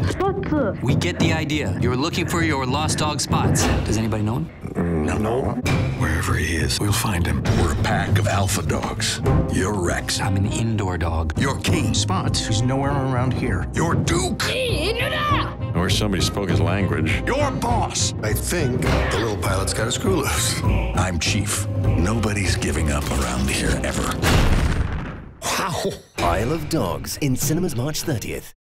Spots. We get the idea. You're looking for your lost dog Spots. Does anybody know him? No. Wherever he is, we'll find him. We're a pack of alpha dogs. You're Rex. I'm an indoor dog. You're King. Spots. He's nowhere around here. You're Duke. Or somebody spoke his language. You're Boss. I think the little pilot's got a screw loose. I'm Chief. Nobody's giving up around here ever. Wow. Isle of Dogs in cinemas March 30th.